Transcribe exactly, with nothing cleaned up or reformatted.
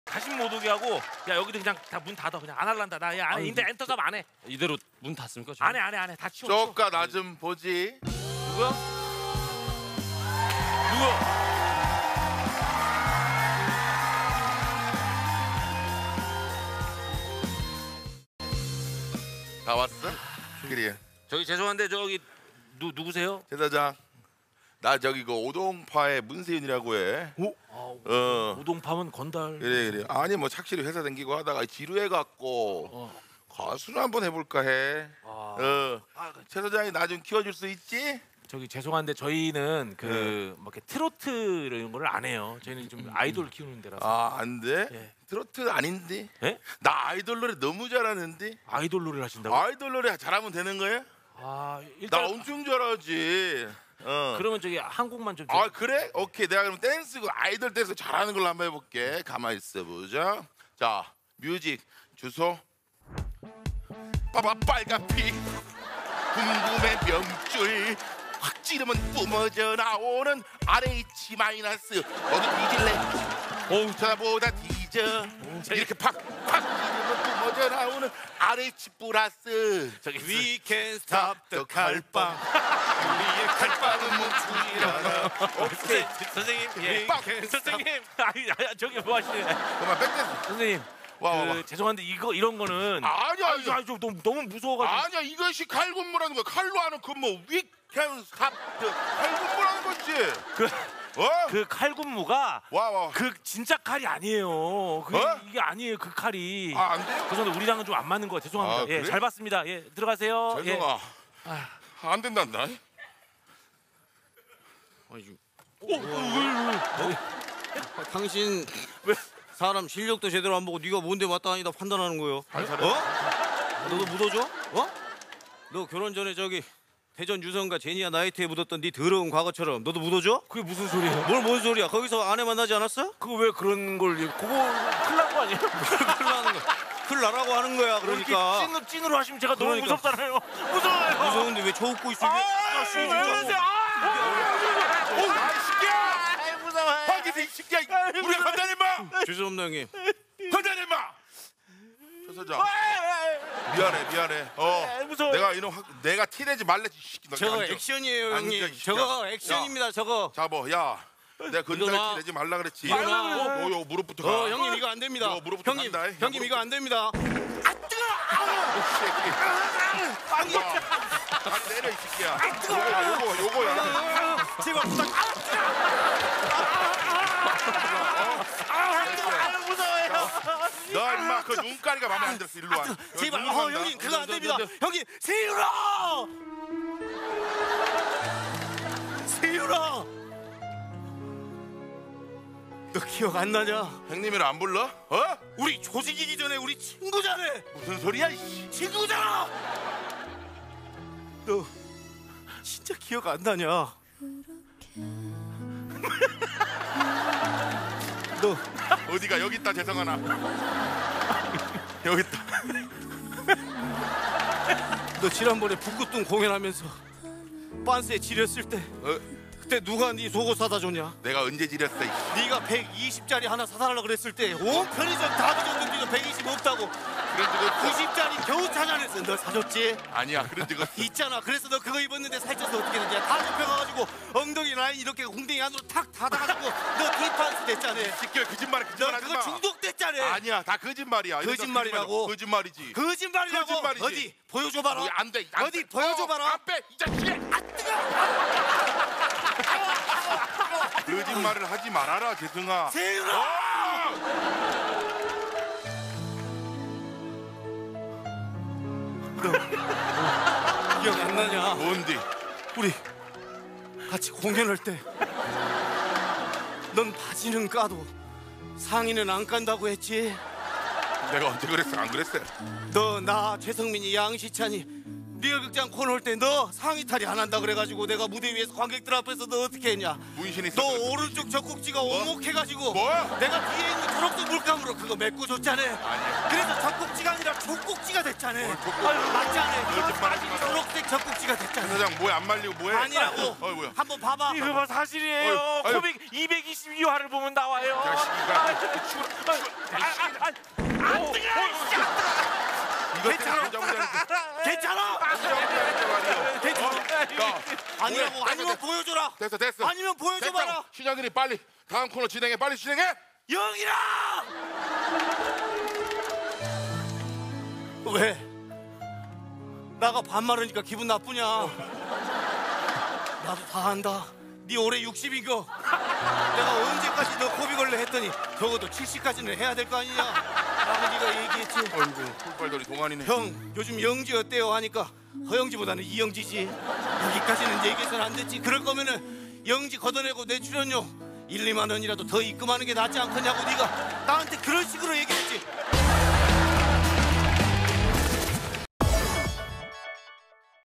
다시 못 오게 하고 야 여기도 그냥 다 문 닫아. 그냥 안 할란다. 나 야 안 해. 인터 엔터 안 해. 이대로 문 닫습니까? 안 해 안 해 안 해. 다 치워. 쪼까 나 좀 보지. 누구야? 누구야? 다 왔어? 그래. 저기 죄송한데 저기 누 누구세요? 대사장, 나 저기 그 오동파의 문세윤이라고 해. 오? 어. 오동파면 건달. 그래 그래. 아니 뭐 착실히 회사 다니고 하다가 지루해갖고 어. 가수를 한번 해볼까 해. 아. 어. 최 사장이 나 좀 키워줄 수 있지? 저기 죄송한데 저희는 그 네. 뭐 이렇게 트로트 이런 거를 안 해요. 저희는 좀 아이돌 키우는 데라서. 아, 안 돼? 예. 트로트 아닌데? 예? 나 아이돌 노래 너무 잘하는데? 아이돌 노래를 하신다고? 아이돌 노래 잘하면 되는 거야? 아, 나 일단 엄청 잘하지. 어. 그러면 저기 한 곡만 좀. 아 그래? 오케이. 내가 그럼 댄스 그 아이돌 댄스 잘하는 걸로 한번 해볼게. 가만히 있어 보자. 자, 뮤직 주소. 빠바 빨간피 궁금해 명줄 확 찌르면 뿜어져 나오는 알에이치 마이너스. 너도 뒤질래? 어우, 저보다 뒤져. 이렇게 팍팍 찌르면 뿜어져 나오는 알에이치 플러스. 저기 We can stop the 칼빵. 우리의 칼빵은 뭉치라나. 오케이. 선생님, 예. 빵. 선생님, 아니, 아니 저기 뭐 하시네? 그만 백댄스. 선생님, 와, 그, 와, 와. 죄송한데 이거 이런 거는 아니야, 아니, 이거. 아니, 좀 너무 너무 무서워가지고. 아니야, 이것이 칼군무라는 거야. 칼로 하는 근무. 위켄 삽 칼군무라는 거지. 그, 어? 그 칼군무가 와, 와. 그 진짜 칼이 아니에요. 그 어? 이게 아니에요, 그 칼이. 아, 안 돼요? 죄송한데 우리랑은 좀 안 맞는 거 죄송합니다. 아, 예, 그래? 잘 봤습니다. 예, 들어가세요. 예. 재성아. 안 된단다. 아니, 어, 왜, 왜, 아, 당신 왜 사람 실력도 제대로 안 보고 네가 뭔데 마땅하니다 판단하는 거예요? 어? 너도 묻어줘? 어? 너 결혼 전에 저기 대전 유성과 제니아 나이트에 묻었던 네 더러운 과거처럼 너도 묻어줘? 그게 무슨 소리예요? 뭘 뭔 소리야? 거기서 아내 만나지 않았어? 그거 왜 그런 걸 그거 큰일 난 거 아니에요? 큰일 나는 거. 큰일 나라고 하는 거야. 그러니까. 찐으로 찐으로 하시면 제가 너무 그러니까. 무섭잖아요. 무서워요. 무서운데 왜 쳐웃고 있어? 아, 아, 씨, 왜 진짜. 그러세요? 아, 오, 이 새끼야! 아이, 무서워요. 황기세 이 새끼야! 우리 건달님 마! 죄송합니다 형님. 건달님 마! 저 서장. 미안해, 미안해. 어. 에이, 무서워. 내가 이놈 확, 내가 티내지 말래 이 새끼. 너 저거 앉아. 액션이에요 앉아, 형님. 이 새끼야. 저거 액션입니다 저거. 잡어, 야. 내가 건달 일어나. 티내지 말라 그랬지. 일어나. 어, 요, 요 무릎부터 가. 어 형님 이거 안 됩니다. 이거 무릎부터 형님 간다. 형님 이거 안 됩니다. 이 새끼. 야, 다 내려 이 새끼야. 요거, 요거, 요거야. 제발 부탁. 너 임마 그 눈가리가 마음에 안 들었어. 일로 와. 제발 여기 어 눈 형님 간다. 그거 안 됩니다. 형님 세윤아. 세윤아. 너 기억 안 나냐? 형님이라 안 불러? 어? 우리 조직이기 전에 우리 친구잖아. 무슨 소리야 이씨. 친구잖아. 너 진짜 기억 안 나냐? 너 어디가 여기 있다 재성하나. 여기 있다. 너 지난번에 북구동 공연하면서 빤스에 지렸을 때 어? 그때 누가 네 속옷 사다 줬냐? 내가 언제 지렸어 이씨. 네가 백이십짜리 하나 사달라고 그랬을 때 온 편의점 다 뒤졌는데 너 백이십 없다고 그런 적 없어. 구십짜리 겨우 찾아냈어. 너 사줬지? 아니야 그런 적 없어. 있잖아. 그래서 너 그거 입었는데 살쪄서 어떻게 되냐? 다 접혀가지고 엉덩이 라인 이렇게 공댕이 안으로 탁 닫아가지고 너 디판스 됐잖아. 시켜 거짓말 너 거짓말 하지 그거 마. 중독됐잖아. 아니야 다 거짓말이야. 이런 거 거짓말이라고? 거짓말이지. 거짓말이라고. 거짓말이지. 어디 보여줘봐라. 어, 안 돼. 안 어디 돼. 보여줘봐라. 어, 안 빼. 이 자식이. 아 뜨거. 거짓말을 하지 말아라 재승아. 세윤아. 어! 기억 안 나냐? 뭔데? 우리 같이 공연할 때 넌 바지는 까도 상의는 안 깐다고 했지? 내가 언제 그랬어? 안 그랬어? 너, 나, 최성민이, 양시찬이 리얼극장 코너 올 때 너 상의 탈의 안 한다 그래가지고 내가 무대 위에서 관객들 앞에서 너 어떻게 했냐? 문신이 너 있었거든. 오른쪽 젖꼭지가 오목해가지고 뭐? 내가 뒤에 있는 초록색 물감으로 그거 메꿔 줬잖아. 아니야. 그래서 젖꼭지가 아니라 족꼭지가 됐잖아. 족꼭지? 아유, 맞잖아. 그러지 마. 초록색 젖꼭지가 됐잖아. 사장 뭐야 안 말리고 뭐해? 아니라고. 어 뭐야? 한번 봐봐. 이거 봐 사실이에요. 어휴, 어휴. 코믹 이백이십이 화를 보면 나와요. 자식이가. 아, 추워. 아, 아, 아, 안 뜨거! 괜찮아. 괜찮아. 괜찮아. 괜찮아. 아니라고. 아니면 보여줘라. 됐어 됐어. 아니면 보여줘봐라. 됐다고. 신영근이 빨리 다음 코너 진행해. 빨리 진행해. 영이라! 왜? 나가 반말하니까 기분 나쁘냐? 나도 다 안다. 네 올해 육십인 거. 내가 언제까지 너 고비 걸려 했더니 적어도 칠십까지는 해야 될 거 아니냐? 라고 네가 얘기했지. 어이구 꿀빨돌이 동안이네. 형, 요즘 영지 어때요? 하니까 허영지보다는 이영지지. 여기까지는 얘기해서는 안 됐지. 그럴 거면은 영지 걷어내고 내 출연료 일, 이만 원이라도 더 입금하는 게 낫지 않겠냐고 네가 나한테 그런 식으로 얘기했지.